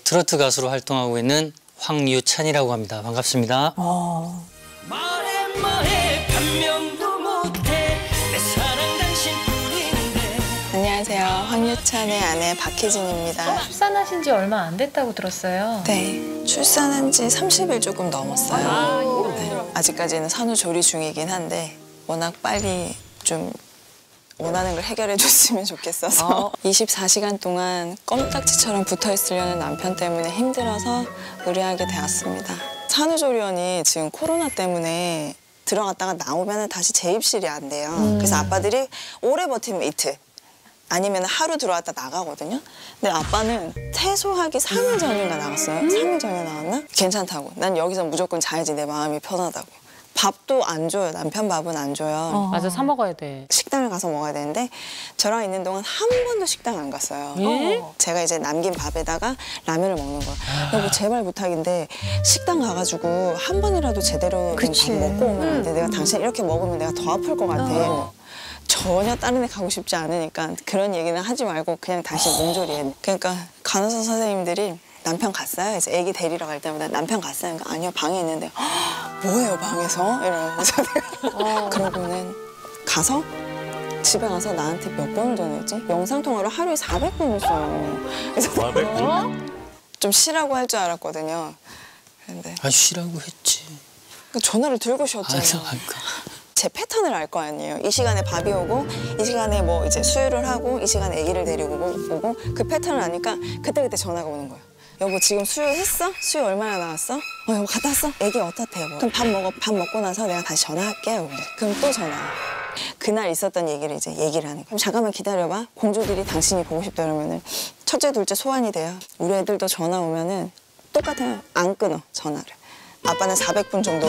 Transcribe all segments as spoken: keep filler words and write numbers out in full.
트로트 가수로 활동하고 있는 황유찬이라고 합니다. 반갑습니다. 어. 말해 뭐해 변명도 못해 내 사랑 당신뿐인데. 안녕하세요. 황유찬의 아내 박혜진입니다. 출산하신 지 얼마 안 됐다고 들었어요. 네, 출산한 지 삼십 일 조금 넘었어요. 아, 네, 아직까지는 산후조리 중이긴 한데 워낙 빨리 좀 원하는 걸 해결해 줬으면 좋겠어서 어. 이십사 시간 동안 껌딱지처럼 붙어 있으려는 남편 때문에 힘들어서 의뢰하게 되었습니다. 산후조리원이 지금 코로나 때문에 들어갔다가 나오면 다시 재입실이 안 돼요. 음. 그래서 아빠들이 오래 버티면 이틀 아니면 하루 들어왔다 나가거든요. 근데 아빠는 퇴소하기 삼 일 전인가 나갔어요. 삼 일 전에 나왔나? 괜찮다고. 난 여기서 무조건 자야지 내 마음이 편하다고. 밥도 안 줘요. 남편 밥은 안 줘요. 어. 맞아, 사 먹어야 돼. 식당을 가서 먹어야 되는데 저랑 있는 동안 한 번도 식당 안 갔어요. 예? 어. 제가 이제 남긴 밥에다가 라면을 먹는 거예요. 여보 제발 부탁인데 식당 가가지고 한 번이라도 제대로 된 밥 먹고 오면 안 돼. 내가 당신 이렇게 먹으면 내가 더 아플 것 같아. 어. 전혀 다른 데 가고 싶지 않으니까 그런 얘기는 하지 말고 그냥 다시 몸조리해. 그러니까 간호사 선생님들이 남편 갔어요? 이제 애기 데리러 갈 때마다 남편 갔어요? 그러니까 아니요, 방에 있는데 뭐예요, 방에서? 이러면서 내가 어. 그러고는 가서 집에 가서 나한테 몇 번을 전화했지? 영상통화로 하루에 사백 번 했어요. 그래서 사백 번? 어? 좀 쉬라고 할 줄 알았거든요. 그런데 아, 쉬라고 했지. 전화를 들고 쉬었잖아요. 아, 그러니까. 제 패턴을 알 거 아니에요. 이 시간에 밥이 오고 이 시간에 뭐 이제 수유를 하고 이 시간에 아기를 데리고 오고 그 패턴을 아니까 그때그때 전화가 오는 거예요. 여보 지금 수유했어? 수유 얼마나 나왔어? 어 여보 갔다 왔어? 애기 어떻대 여보? 그럼 밥 먹어. 밥 먹고 나서 내가 다시 전화할게. 여보. 그럼 또 전화. 그날 있었던 얘기를 이제 얘기를 하는 거예요. 그럼 잠깐만 기다려봐. 공주들이 당신이 보고 싶다 그러면은 첫째 둘째 소환이 돼요. 우리 애들도 전화 오면은 똑같아요. 안 끊어 전화를. 아빠는 사백 분 정도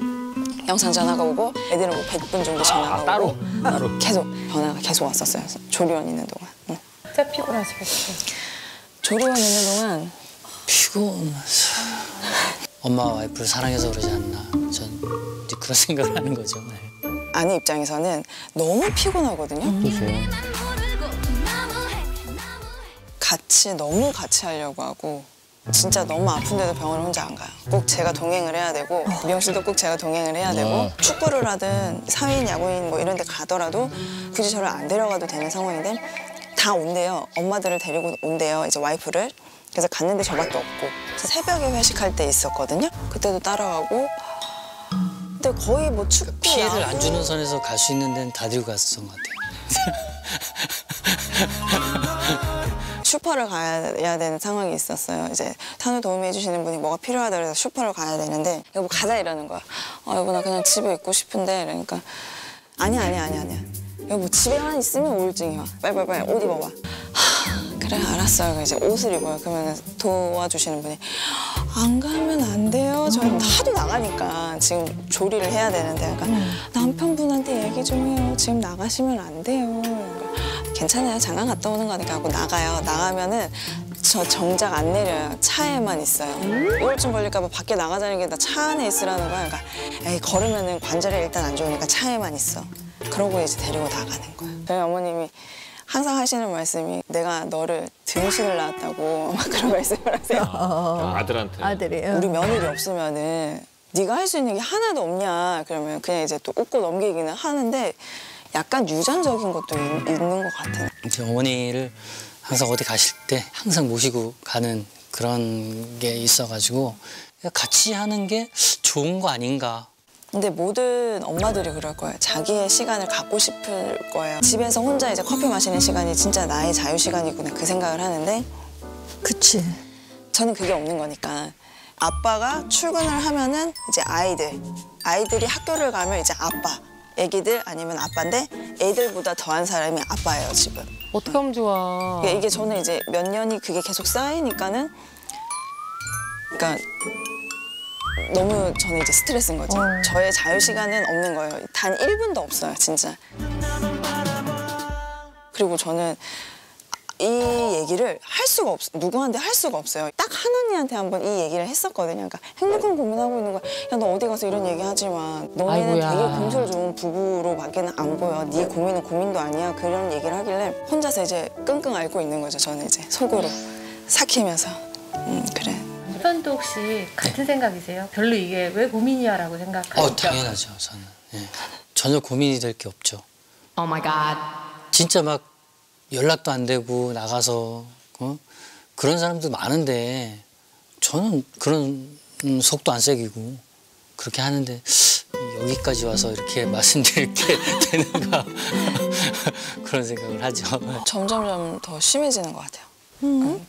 영상 전화가 오고 애들은 뭐 백 분 정도 전화가 아, 따로? 오고 따로? 계속 전화가 계속 왔었어요. 조리원 있는 동안. 응. 진짜 피곤하시겠어요. 조리원 있는 동안 피곤해서. 엄마 와이프를 사랑해서 그러지 않나. 전 이제 그런 생각을 하는 거죠. 네. 아내 입장에서는 너무 피곤하거든요. 그치. 같이 너무 같이 하려고 하고 진짜 너무 아픈데도 병원을 혼자 안 가요. 꼭 제가 동행을 해야 되고 미용실도 꼭 제가 동행을 해야 되고 축구를 하든 사회인, 야구인 뭐 이런 데 가더라도 굳이 저를 안 데려가도 되는 상황인데 다 온대요. 엄마들을 데리고 온대요. 이제 와이프를. 그래서 갔는데 저밖에 없고 새벽에 회식할 때 있었거든요. 그때도 따라가고 근데 거의 뭐 축구, 피해를 야구... 안 주는 선에서 갈 수 있는 데는 다 데리고 갔었던 것 같아요. 슈퍼를 가야 되는 상황이 있었어요. 이제 산후 도우미 해주시는 분이 뭐가 필요하다 그래서 슈퍼를 가야 되는데 여보 가자 이러는 거야. 어, 여보 나 그냥 집에 있고 싶은데 이러니까 아니야 아니야 아니야 아니야. 여보 집에만 있으면 우울증이 와. 빨리빨리 옷 입어봐. 하, 그래 알았어요. 이제 옷을 입어요. 그러면 도와주시는 분이 안 가면 안 돼요. 저는 하도 나가니까 지금 조리를 해야 되는데 그러니까 남편분한테 얘기 좀 해요. 지금 나가시면 안 돼요. 그러니까 괜찮아요. 잠깐 갔다 오는 거니까 하고 나가요. 나가면은 저 정작 안 내려요. 차에만 있어요. 우울증 걸릴까 봐 밖에 나가자는 게 나 차 안에 있으라는 거야. 그러니까 에이 걸으면은 관절에 일단 안 좋으니까 차에만 있어. 그러고 이제 데리고 나가는 거야. 저희 어머님이 항상 하시는 말씀이 내가 너를 등신을 낳았다고 막 그런 말씀을 하세요. 아, 아들한테. 아들이. 우리 며느리 없으면은 네가 할 수 있는 게 하나도 없냐. 그러면 그냥 이제 또 웃고 넘기기는 하는데 약간 유전적인 것도 있, 있는 것 같아요. 이제 어머니를 항상 어디 가실 때 항상 모시고 가는 그런 게 있어가지고 같이 하는 게 좋은 거 아닌가. 근데 모든 엄마들이 그럴 거예요. 자기의 시간을 갖고 싶을 거예요. 집에서 혼자 이제 커피 마시는 시간이 진짜 나의 자유 시간이구나 그 생각을 하는데 그치. 저는 그게 없는 거니까 아빠가 출근을 하면은 이제 아이들 아이들이 학교를 가면 이제 아빠 애기들 아니면 아빠인데 애들보다 더한 사람이 아빠예요 지금. 어떻게 하면 좋아. 이게, 이게 저는 이제 몇 년이 그게 계속 쌓이니까는 그러니까 너무 저는 이제 스트레스인 거죠. 어. 저의 자유 시간은 없는 거예요. 단 일 분도 없어요, 진짜. 그리고 저는 이 얘기를 할 수가 없어. 누구한테 할 수가 없어요. 딱 한 언니한테 한번 이 얘기를 했었거든요. 그러니까 행복한 고민하고 있는 거야. 야, 너 어디 가서 이런 얘기 하지 마. 너네는 아이고야. 되게 금술 좋은 부부로밖에는 안 보여. 네 고민은 고민도 아니야. 그런 얘기를 하길래 혼자서 이제 끙끙 앓고 있는 거죠. 저는 이제 속으로 삭히면서. 음, 아내분도 혹시 같은 생각이세요? 별로 이게 왜 고민이야라고 생각하시죠? 어, 당연하죠. 저는 예. 전혀 고민이 될 게 없죠. Oh my god. 진짜 막 연락도 안 되고 나가서 어? 그런 사람도 많은데 저는 그런 음, 속도 안 새기고 그렇게 하는데 여기까지 와서 이렇게 말씀드릴 게 되는가 그런 생각을 하죠. 점점점 더 심해지는 것 같아요. 응?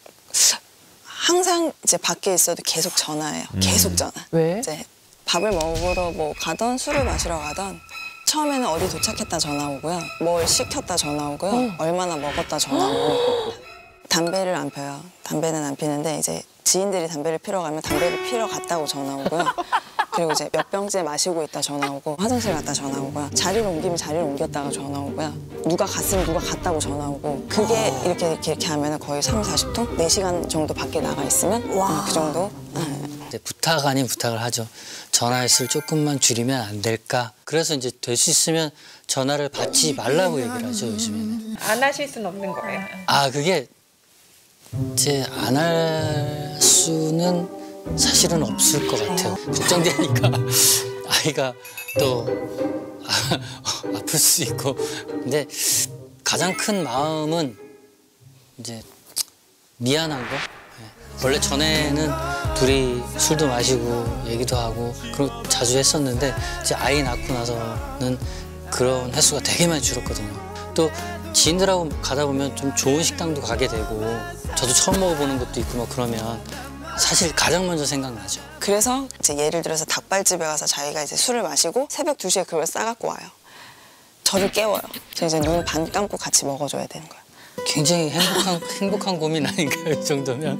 항상 이제 밖에 있어도 계속 전화해요. 계속 전화. 왜? 이제 밥을 먹으러 뭐 가던 술을 마시러 가던 처음에는 어디 도착했다 전화 오고요. 뭘 시켰다 전화 오고요. 어. 얼마나 먹었다 전화 오고. 담배를 안 펴요. 담배는 안 피는데 이제 지인들이 담배를 피러 가면 담배를 피러 갔다고 전화 오고요. 그리고 이제 몇 병째 마시고 있다 전화 오고 화장실 갔다 전화 오고요. 자리를 옮기면 자리를 옮겼다가 전화 오고요. 누가 갔으면 누가 갔다고 전화 오고 그게 이렇게 이렇게, 이렇게 하면 거의 삼사십 통? 네 시간 정도 밖에 나가 있으면 와. 그 정도? 이제 부탁 아닌 부탁을 하죠. 전화 횟수를 조금만 줄이면 안 될까? 그래서 이제 될 수 있으면 전화를 받지 말라고 얘기를 하죠, 요즘에는. 안 하실 수는 없는 거예요. 아, 그게 이제 안 할 수는 사실은 없을 것 같아요. 걱정되니까 아이가 또 아, 아플 수 있고. 근데 가장 큰 마음은 이제 미안한 거. 원래 전에는 둘이 술도 마시고 얘기도 하고 그런 자주 했었는데 이제 아이 낳고 나서는 그런 횟수가 되게 많이 줄었거든요. 또 지인들하고 가다 보면 좀 좋은 식당도 가게 되고 저도 처음 먹어보는 것도 있고 뭐 그러면 사실 가장 먼저 생각나죠. 그래서 이제 예를 들어서 닭발집에 가서 자기가 이제 술을 마시고 새벽 두 시에 그걸 싸갖고 와요. 저를 깨워요. 저 이제 눈 반 감고 같이 먹어줘야 되는 거예요. 굉장히 행복한 행복한 고민 아닌가요, 이 정도면?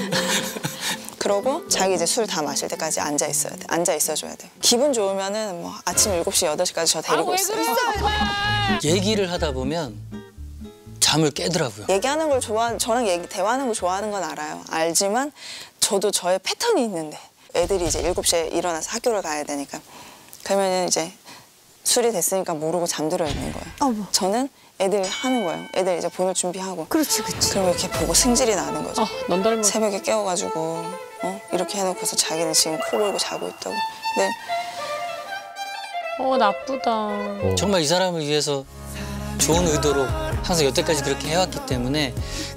그러고 자기 이제 술 다 마실 때까지 앉아 있어야 돼. 앉아 있어줘야 돼. 기분 좋으면은 뭐 아침 일곱 시, 여덟 시까지 저 데리고 있어요. 얘기를 하다 보면 잠을 깨더라고요. 얘기하는 걸 좋아, 저랑 얘기 대화하는 걸 좋아하는 건 알아요. 알지만 저도 저의 패턴이 있는데 애들이 이제 일곱 시에 일어나서 학교를 가야 되니까 그러면은 이제 술이 됐으니까 모르고 잠들어 있는 거예요. 어머. 저는 애들 하는 거예요. 애들 이제 보낼 준비하고. 그렇지, 그렇지. 그럼 이렇게 보고 승질이 나는 거죠. 어, 넌 닮은. 새벽에 깨워가지고 어? 이렇게 해놓고서 자기는 지금 코 골고 자고 있다고. 근데 어, 나쁘다. 정말 이 사람을 위해서 좋은 의도로 항상 여태까지 그렇게 해왔기 때문에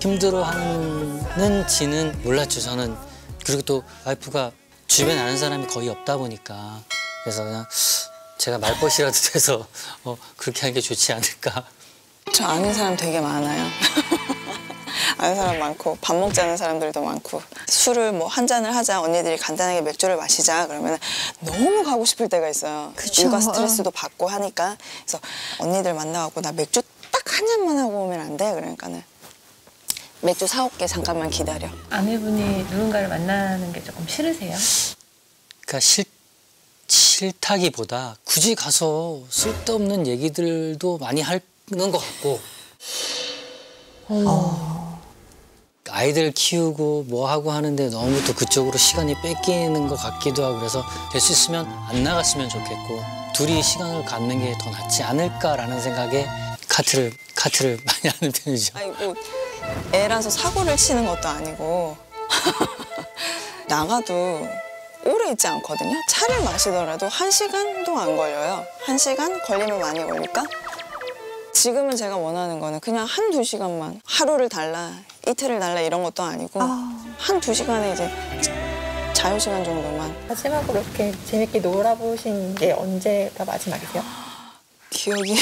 힘들어하는지는 몰랐죠, 저는. 그리고 또 와이프가 주변에 아는 사람이 거의 없다 보니까 그래서 그냥 제가 말벗이라도 돼서 어, 그렇게 하는 게 좋지 않을까. 저 아는 사람 되게 많아요. 아는 사람 많고 밥 먹자는 사람들도 많고 술을 뭐 한 잔을 하자 언니들이 간단하게 맥주를 마시자 그러면 너무 가고 싶을 때가 있어요. 그쵸. 육아 스트레스도 받고 하니까 그래서 언니들 만나갖고 나 맥주 딱 한 잔만 하고 오면 안 돼? 그러니까는 맥주 사올게 잠깐만 기다려. 아내분이 누군가를 만나는 게 조금 싫으세요? 그러니까 싫, 싫다기보다 굳이 가서 쓸데없는 얘기들도 많이 하는 것 같고 어. 아이들 키우고 뭐 하고 하는데 너무 또 그쪽으로 시간이 뺏기는 것 같기도 하고 그래서 될 수 있으면 안 나갔으면 좋겠고 둘이 시간을 갖는 게 더 낫지 않을까라는 생각에 카트를 카트를 많이 하는 편이죠. 아니 뭐 애라서 사고를 치는 것도 아니고 나가도 오래 있지 않거든요. 차를 마시더라도 한 시간도 안 걸려요. 한 시간 걸리면 많이 걸릴까? 지금은 제가 원하는 거는 그냥 한두 시간만 하루를 달라 이틀을 달라 이런 것도 아니고 아. 한두 시간에 이제 자유시간 정도만. 마지막으로 이렇게 재밌게 놀아보신 게 언제가 마지막이세요? 기억이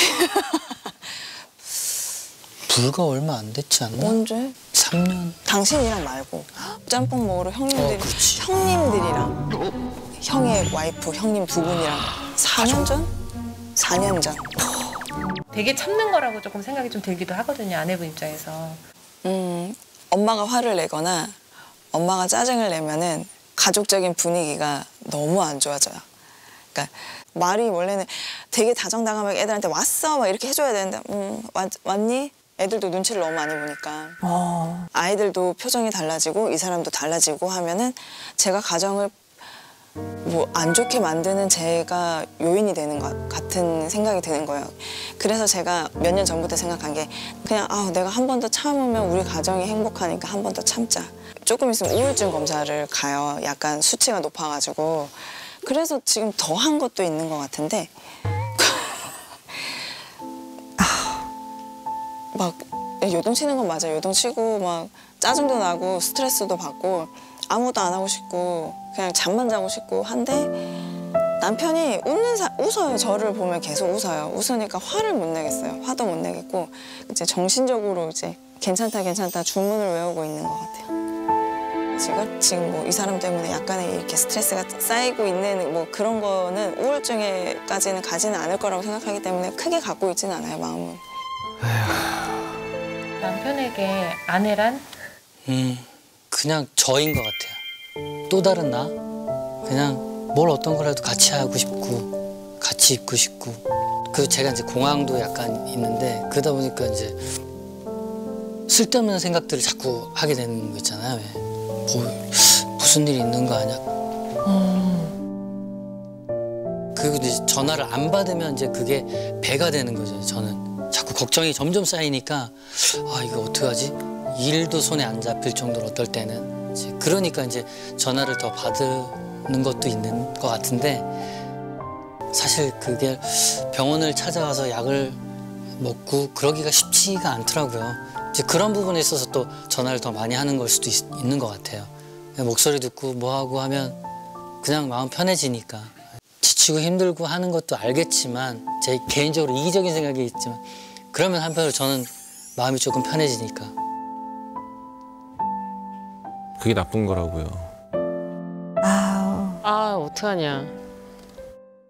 불과 얼마 안 됐지 않나? 언제? 삼 년. 당신이랑 말고 짬뽕 먹으러 형님들, 어, 그렇지. 형님들이랑 형의 와이프 형님 두 분이랑 사 년 전? 사 년 전. 되게 참는 거라고 조금 생각이 좀 들기도 하거든요, 아내분 입장에서. 음, 엄마가 화를 내거나 엄마가 짜증을 내면은 가족적인 분위기가 너무 안 좋아져요. 그러니까 말이 원래는 되게 다정다감하게 애들한테 왔어 막 이렇게 해줘야 되는데 음, 왔, 왔니? 애들도 눈치를 너무 많이 보니까 어. 아이들도 표정이 달라지고 이 사람도 달라지고 하면은 제가 가정을 뭐 안 좋게 만드는 제가 요인이 되는 것 같은 생각이 드는 거예요. 그래서 제가 몇 년 전부터 생각한 게 그냥 아 내가 한 번 더 참으면 우리 가정이 행복하니까 한 번 더 참자. 조금 있으면 우울증 검사를 가요. 약간 수치가 높아가지고. 그래서 지금 더 한 것도 있는 것 같은데 막 요동치는 건 맞아요. 요동치고 막 짜증도 나고 스트레스도 받고 아무것도 안 하고 싶고 그냥 잠만 자고 싶고 한데 남편이 웃는 사, 웃어요. 저를 보면 계속 웃어요. 웃으니까 화를 못 내겠어요. 화도 못 내겠고 이제 정신적으로 이제 괜찮다 괜찮다 주문을 외우고 있는 것 같아요. 지금 지금 뭐 이 사람 때문에 약간의 이렇게 스트레스가 쌓이고 있는 뭐 그런 거는 우울증에까지는 가지는 않을 거라고 생각하기 때문에 크게 갖고 있지는 않아요. 마음은. 남편에게 아내란? 음, 그냥 저인 것 같아요. 또 다른 나? 그냥 뭘 어떤 거라도 같이 하고 싶고, 같이 있고 싶고. 그 제가 이제 공황도 약간 있는데, 그러다 보니까 이제 쓸데없는 생각들을 자꾸 하게 되는 거 있잖아요. 왜. 뭐, 무슨 일이 있는 거 아니야? 음. 그리고 이제 전화를 안 받으면 이제 그게 배가 되는 거죠, 저는. 자꾸 걱정이 점점 쌓이니까 아 이거 어떡하지? 일도 손에 안 잡힐 정도로 어떨 때는 이제 그러니까 이제 전화를 더 받는 것도 있는 것 같은데 사실 그게 병원을 찾아가서 약을 먹고 그러기가 쉽지가 않더라고요. 이제 그런 부분에 있어서 또 전화를 더 많이 하는 걸 수도 있, 있는 것 같아요. 목소리 듣고 뭐 하고 하면 그냥 마음 편해지니까. 지치고 힘들고 하는 것도 알겠지만 제 개인적으로 이기적인 생각이 있지만 그러면 한편으로 저는 마음이 조금 편해지니까. 그게 나쁜 거라고요. 아우. 아, 어떡하냐.